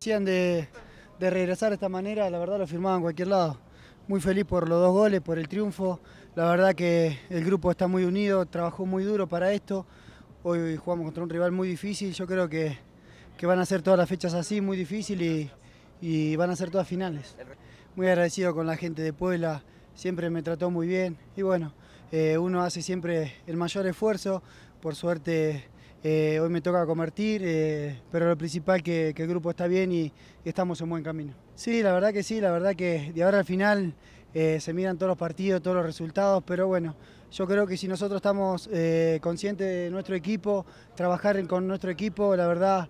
Decían de regresar de esta manera, la verdad lo firmaba en cualquier lado. Muy feliz por los 2 goles, por el triunfo. La verdad que el grupo está muy unido, trabajó muy duro para esto. Hoy jugamos contra un rival muy difícil, yo creo que van a ser todas las fechas así, muy difícil y van a ser todas finales. Muy agradecido con la gente de Puebla, siempre me trató muy bien y bueno, uno hace siempre el mayor esfuerzo, por suerte hoy me toca convertir, pero lo principal que el grupo está bien y estamos en buen camino. Sí, la verdad que de ahora al final se miran todos los partidos, todos los resultados, pero bueno, yo creo que si nosotros estamos conscientes de nuestro equipo, trabajar con nuestro equipo, la verdad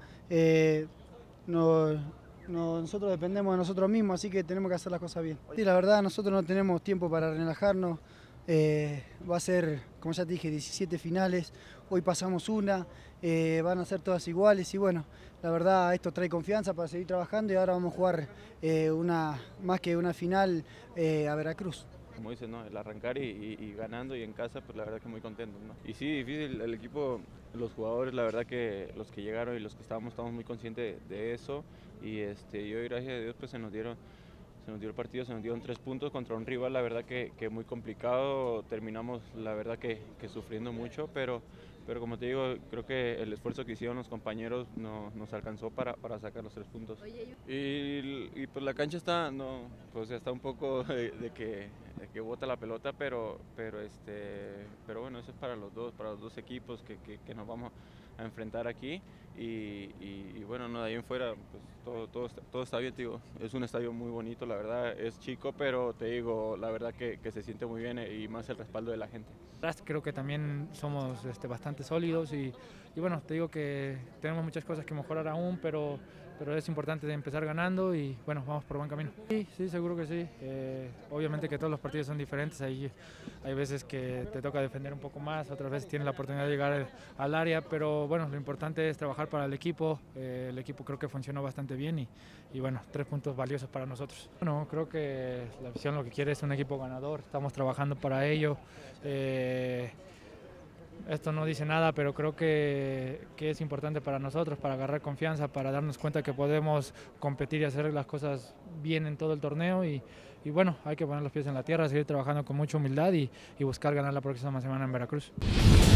nosotros dependemos de nosotros mismos, así que tenemos que hacer las cosas bien. Sí, la verdad nosotros no tenemos tiempo para relajarnos, va a ser, como ya te dije, 17 finales, hoy pasamos una, van a ser todas iguales y bueno, la verdad esto trae confianza para seguir trabajando y ahora vamos a jugar más que una final a Veracruz. Como dices, ¿no? El arrancar y ganando y en casa, pues la verdad que muy contentos, ¿no? Y sí, difícil, el equipo, los jugadores, la verdad que los que llegaron y los que estamos muy conscientes de eso y hoy gracias a Dios pues se nos dio el partido, se nos dieron 3 puntos contra un rival, la verdad que muy complicado, terminamos la verdad que sufriendo mucho, pero como te digo, creo que el esfuerzo que hicieron los compañeros nos alcanzó para sacar los 3 puntos. Y pues la cancha está, no, pues está un poco de que bota la pelota, pero bueno, eso es para los dos equipos que nos vamos a enfrentar aquí y bueno, no, de ahí en fuera pues todo está bien, te digo, es un estadio muy bonito, la verdad, es chico, pero te digo, la verdad que se siente muy bien y más el respaldo de la gente. Creo que también somos bastante sólidos y bueno, te digo que tenemos muchas cosas que mejorar aún, pero es importante empezar ganando y bueno, vamos por buen camino. Sí, seguro que sí. Obviamente que todos los partidos son diferentes, hay veces que te toca defender un poco más, otras veces tienes la oportunidad de llegar al área, pero bueno, lo importante es trabajar para el equipo creo que funcionó bastante bien y bueno, 3 puntos valiosos para nosotros. Bueno, creo que la afición lo que quiere es un equipo ganador, estamos trabajando para ello. Esto no dice nada, pero creo que es importante para nosotros, para agarrar confianza, para darnos cuenta que podemos competir y hacer las cosas bien en todo el torneo y bueno, hay que poner los pies en la tierra, seguir trabajando con mucha humildad y buscar ganar la próxima semana en Veracruz.